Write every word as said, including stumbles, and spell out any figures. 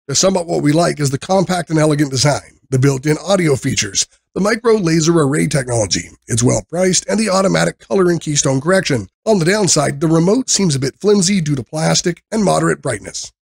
To sum up what we like is the compact and elegant design, the built-in audio features, the micro laser array technology, it's well priced, and the automatic color and keystone correction. On the downside, the remote seems a bit flimsy due to plastic and moderate brightness.